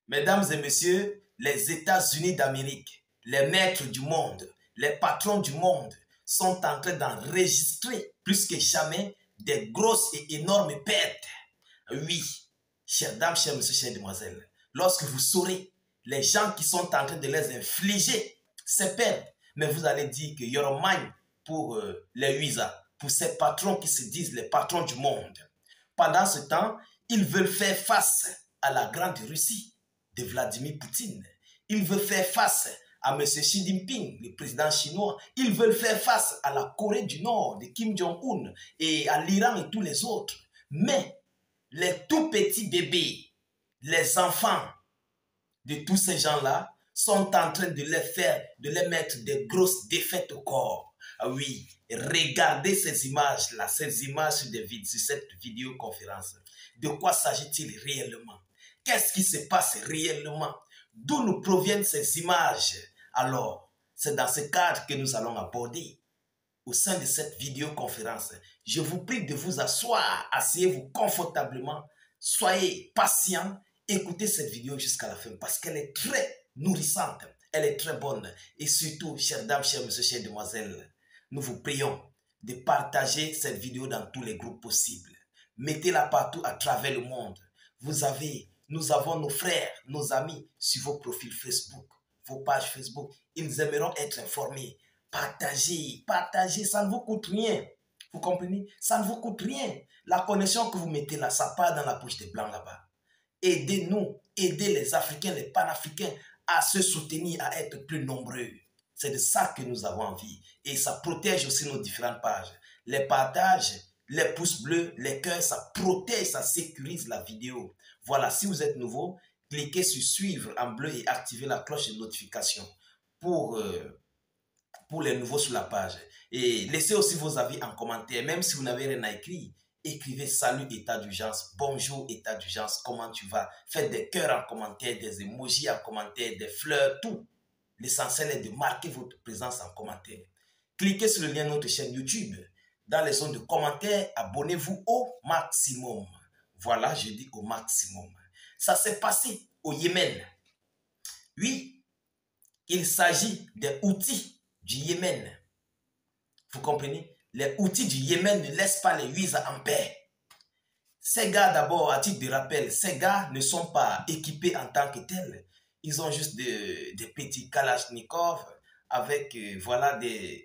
Mesdames et messieurs, les États-Unis d'Amérique, les maîtres du monde, les patrons du monde sont en train d'enregistrer plus que jamais des grosses et énormes pertes. Oui, chères dames, chers messieurs, chères demoiselles, lorsque vous saurez les gens qui sont en train de les infliger ces pertes, mais vous allez dire que you're mine pour les Huisa, pour ces patrons qui se disent les patrons du monde. Pendant ce temps, ils veulent faire face à la grande Russie de Vladimir Poutine. Ils veulent faire face à M. Xi Jinping, le président chinois. Ils veulent faire face à la Corée du Nord de Kim Jong-un et à l'Iran et tous les autres. Mais les tout petits bébés, les enfants de tous ces gens-là sont en train de les mettre des grosses défaites au corps. Ah oui, regardez ces images-là, ces images sur cette vidéoconférence. De quoi s'agit-il réellement? Qu'est-ce qui se passe réellement? D'où nous proviennent ces images? Alors, c'est dans ce cadre que nous allons aborder au sein de cette vidéoconférence. Je vous prie de vous asseoir, asseyez-vous confortablement, soyez patients, écoutez cette vidéo jusqu'à la fin parce qu'elle est très nourrissante, elle est très bonne. Et surtout, chères dames, chers messieurs, chères demoiselles, nous vous prions de partager cette vidéo dans tous les groupes possibles. Mettez-la partout à travers le monde. Nous avons nos frères, nos amis sur vos profils Facebook, vos pages Facebook. Ils aimeront être informés. Partagez, partagez, ça ne vous coûte rien. Vous comprenez? Ça ne vous coûte rien. La connexion que vous mettez là, ça part dans la poche des Blancs là-bas. Aidez-nous, aidez les Africains, les Panafricains à se soutenir, à être plus nombreux. C'est de ça que nous avons envie. Et ça protège aussi nos différentes pages. Les partages, les pouces bleus, les cœurs, ça protège, ça sécurise la vidéo. Voilà, si vous êtes nouveau, cliquez sur suivre en bleu et activez la cloche de notification pour les nouveaux sur la page. Et laissez aussi vos avis en commentaire, même si vous n'avez rien à écrire. Écrivez salut état d'urgence, bonjour état d'urgence, comment tu vas? Faites des cœurs en commentaire, des emojis en commentaire, des fleurs, tout. L'essentiel est de marquer votre présence en commentaire. Cliquez sur le lien de notre chaîne YouTube. Dans les zones de commentaires, abonnez-vous au maximum. Voilà, je dis au maximum. Ça s'est passé au Yémen. Oui, il s'agit des outils du Yémen. Vous comprenez? Les outils du Yémen ne laissent pas les Huisa en paix. Ces gars, d'abord, à titre de rappel, ces gars ne sont pas équipés en tant que tels. Ils ont juste des petits Kalachnikov avec, voilà,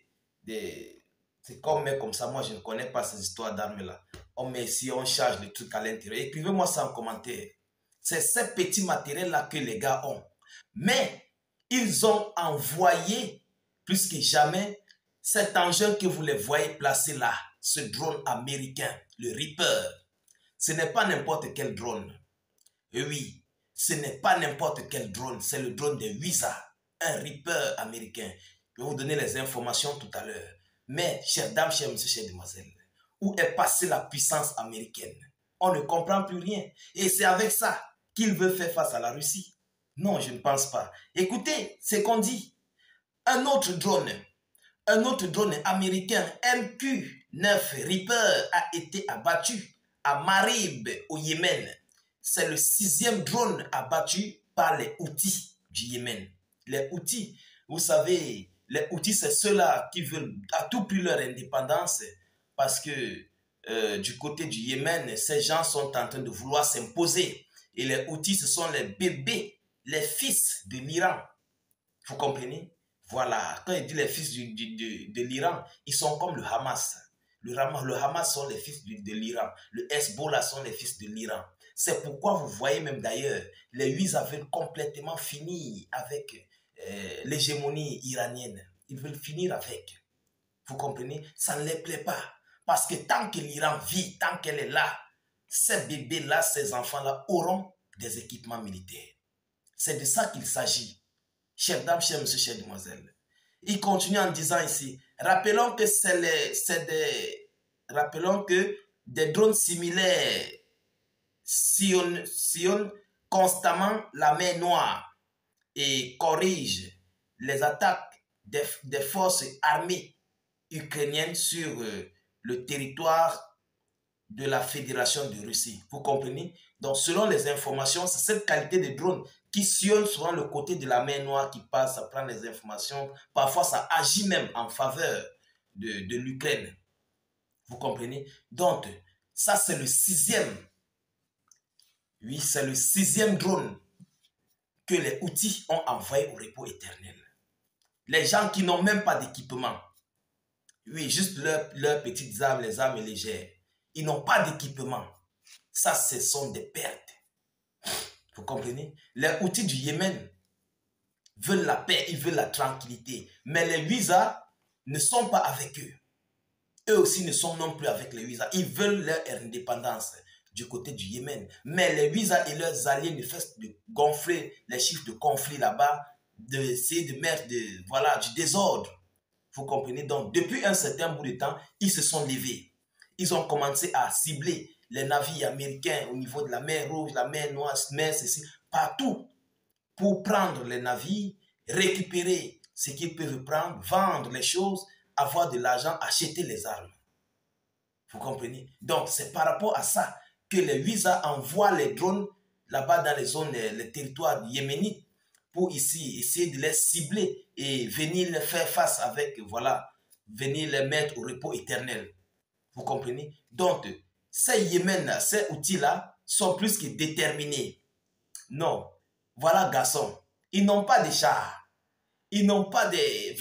c'est comme ça, moi je ne connais pas ces histoires d'armes-là. On met ici, on charge le truc à l'intérieur. Écrivez-moi ça en commentaire. C'est ces petits matériels-là que les gars ont. Mais ils ont envoyé, plus que jamais, cet engin que vous les voyez placé là, ce drone américain, le Reaper. Ce n'est pas n'importe quel drone. Et oui, ce n'est pas n'importe quel drone, c'est le drone de Huisa, un Reaper américain. Je vais vous donner les informations tout à l'heure. Mais, chères dames, chers messieurs, chères demoiselles, où est passée la puissance américaine? On ne comprend plus rien. Et c'est avec ça qu'il veut faire face à la Russie. Non, je ne pense pas. Écoutez ce qu'on dit. Un autre drone américain MQ-9 Reaper a été abattu à Marib au Yémen. C'est le 6e drone abattu par les Houthis du Yémen. Les Houthis, vous savez, les Houthis, c'est ceux-là qui veulent à tout prix leur indépendance parce que du côté du Yémen, ces gens sont en train de vouloir s'imposer. Et les Houthis, ce sont les bébés, les fils de l'Iran. Vous comprenez? Voilà, quand il dit les fils de l'Iran, ils sont comme le Hamas. Le Hamas sont les fils de l'Iran. Le Hezbollah sont les fils de l'Iran. C'est pourquoi vous voyez même d'ailleurs, les Huisa veulent complètement finir avec l'hégémonie iranienne. Ils veulent finir avec. Vous comprenez? Ça ne les plaît pas. Parce que tant que l'Iran vit, tant qu'elle est là, ces bébés-là, ces enfants-là auront des équipements militaires. C'est de ça qu'il s'agit. Chers dames, chers messieurs, chères demoiselles. Il continue en disant ici, rappelons que des drones similaires sillonnent constamment la mer Noire et corrigent les attaques des forces armées ukrainiennes sur le territoire de la Fédération de Russie. Vous comprenez? Donc, selon les informations, c'est cette qualité de drone qui sillonnent souvent le côté de la mer Noire, qui passe à prendre les informations. Parfois, ça agit même en faveur de l'Ukraine. Vous comprenez? Donc, ça, c'est le 6e. Oui, c'est le 6e drone que les Houthis ont envoyé au repos éternel. Les gens qui n'ont même pas d'équipement, oui, juste leurs petites armes, les armes légères, ils n'ont pas d'équipement. Ça, ce sont des pertes. Vous comprenez? Les Houthis du Yémen veulent la paix, ils veulent la tranquillité. Mais les Huizas ne sont pas avec eux. Eux aussi ne sont non plus avec les Huizas. Ils veulent leur indépendance du côté du Yémen. Mais les Huizas et leurs alliés ne cessent de gonfler les chiffres de conflit là-bas, d'essayer de mettre du désordre. Vous comprenez? Donc, depuis un certain bout de temps, ils se sont levés. Ils ont commencé à cibler les navires américains au niveau de la mer Rouge, la mer Noire, mer ceci, partout, pour prendre les navires, récupérer ce qu'ils peuvent prendre, vendre les choses, avoir de l'argent, acheter les armes. Vous comprenez? Donc, c'est par rapport à ça que les Huizas envoient les drones là-bas dans les zones, les territoires yéménites, pour ici essayer de les cibler et venir les faire face avec, venir les mettre au repos éternel. Vous comprenez? Donc, ces Yémen, ces outils-là sont plus que déterminés. Non, voilà, garçons, ils n'ont pas de chars, ils n'ont pas des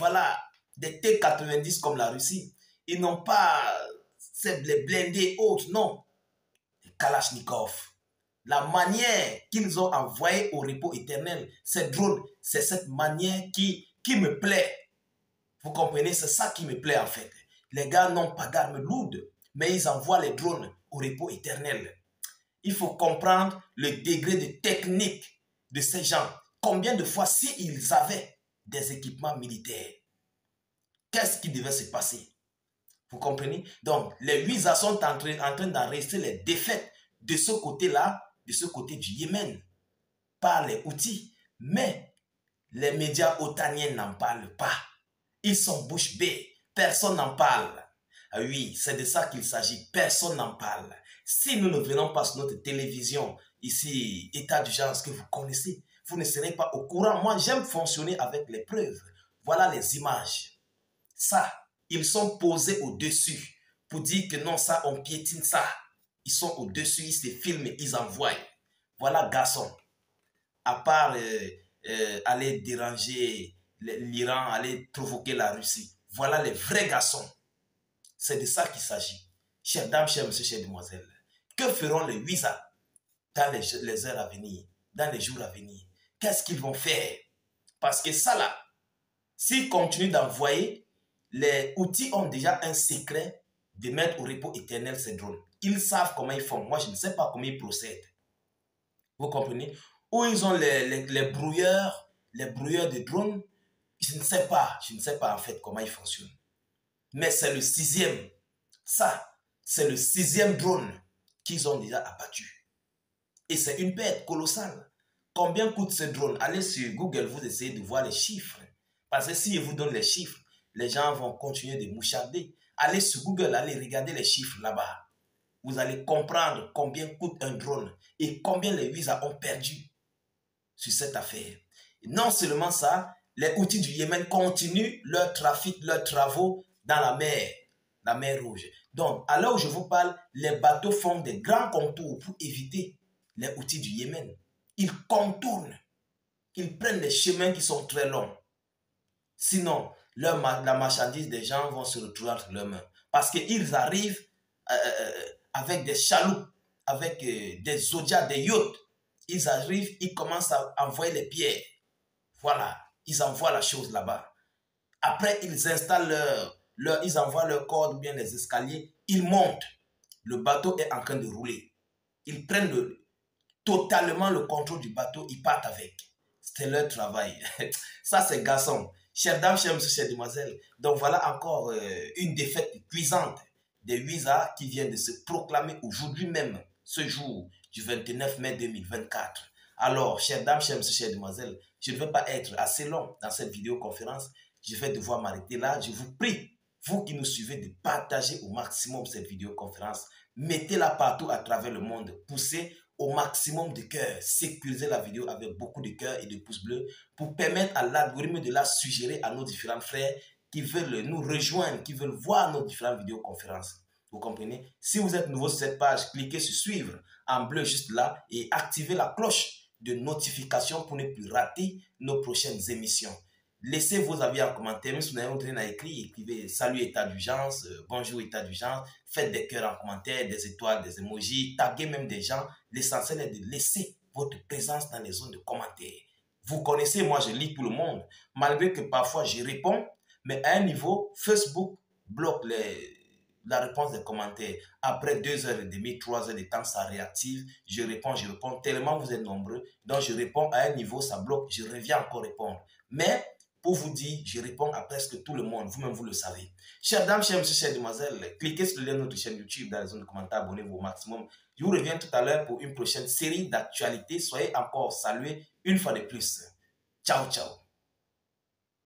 T-90 comme la Russie, ils n'ont pas les blindés autres, non, les Kalachnikov. La manière qu'ils ont envoyé au repos éternel, ces drones, c'est cette manière qui me plaît. Vous comprenez? C'est ça qui me plaît en fait. Les gars n'ont pas d'armes lourdes, mais ils envoient les drones au repos éternel. Il faut comprendre le degré de technique de ces gens. Combien de fois, s'ils avaient des équipements militaires, qu'est-ce qui devait se passer? Vous comprenez? Donc, les Huizas sont en train d'enregistrer les défaites de ce côté-là, de ce côté du Yémen, par les Houthis. Mais les médias otaniens n'en parlent pas. Ils sont bouche bée. Personne n'en parle. Ah oui, c'est de ça qu'il s'agit. Personne n'en parle. Si nous ne venons pas sur notre télévision, ici, état d'urgence que vous connaissez, vous ne serez pas au courant. Moi, j'aime fonctionner avec les preuves. Voilà les images. Ça, ils sont posés au-dessus pour dire que non, ça, on piétine ça. Ils sont au-dessus, ils se filment, ils envoient. Voilà, garçon. À part aller déranger l'Iran, aller provoquer la Russie. Voilà les vrais garçons. C'est de ça qu'il s'agit. Chers dames, chers messieurs, chères demoiselles, que feront les Huizas dans les heures à venir, dans les jours à venir? Qu'est-ce qu'ils vont faire? Parce que ça là, s'ils continuent d'envoyer, les Houthis ont déjà un secret de mettre au repos éternel ces drones. Ils savent comment ils font. Moi, je ne sais pas comment ils procèdent. Vous comprenez? Où ils ont les brouilleurs de drones. Je ne sais pas en fait comment ils fonctionnent. Mais c'est le 6e. Ça, c'est le 6e drone qu'ils ont déjà abattu. Et c'est une perte colossale. Combien coûte ce drone? Allez sur Google, vous essayez de voir les chiffres. Parce que si je vous donne les chiffres, les gens vont continuer de moucharder. Allez sur Google, allez regarder les chiffres là-bas. Vous allez comprendre combien coûte un drone et combien les Huizas ont perdu sur cette affaire. Et non seulement ça, les Houthis du Yémen continuent leur trafic, leurs travaux dans la mer Rouge. Donc, à l'heure où je vous parle, les bateaux font des grands contours pour éviter les Houthis du Yémen. Ils contournent, ils prennent des chemins qui sont très longs. Sinon, la marchandise des gens vont se retrouver entre leurs mains. Parce qu'ils arrivent avec des chaloupes, avec des zodiacs, des yachts. Ils arrivent, ils commencent à envoyer les pierres. Voilà, ils envoient la chose là-bas. Après, ils installent ils envoient leur corde ou bien les escaliers. Ils montent. Le bateau est en train de rouler. Ils prennent totalement le contrôle du bateau. Ils partent avec. C'est leur travail. Ça, c'est garçon. Chers dames, chers messieurs, chères demoiselles. Donc, voilà encore une défaite cuisante des Huizas qui viennent de se proclamer aujourd'hui même, ce jour du 29 mai 2024. Alors, chères dames, chers messieurs, chères demoiselles, je ne vais pas être assez long dans cette vidéoconférence. Je vais devoir m'arrêter là. Je vous prie, vous qui nous suivez, de partager au maximum cette vidéoconférence. Mettez-la partout à travers le monde. Poussez au maximum de cœur. Sécurisez la vidéo avec beaucoup de cœur et de pouces bleus pour permettre à l'algorithme de la suggérer à nos différents frères qui veulent nous rejoindre, qui veulent voir nos différentes vidéoconférences. Vous comprenez? Si vous êtes nouveau sur cette page, cliquez sur suivre en bleu juste là et activez la cloche de notification pour ne plus rater nos prochaines émissions. Laissez vos avis en commentaire, même si vous n'avez rien à écrire, écrivez salut état d'urgence, bonjour état d'urgence, faites des cœurs en commentaire, des étoiles, des emojis, taguez même des gens. L'essentiel est de laisser votre présence dans les zones de commentaires. Vous connaissez, moi je lis tout le monde, malgré que parfois je réponds, mais à un niveau, Facebook bloque la réponse des commentaires. Après 2h30, 3 heures de temps, ça réactive. Je réponds, tellement vous êtes nombreux. Donc je réponds à un niveau, ça bloque, je reviens encore répondre. Mais pour vous dire, je réponds à presque tout le monde. Vous-même, vous le savez. Chères dames, chers messieurs, chères demoiselles, cliquez sur le lien de notre chaîne YouTube dans la zone de commentaires, abonnez-vous au maximum. Je vous reviens tout à l'heure pour une prochaine série d'actualités. Soyez encore salués une fois de plus. Ciao, ciao.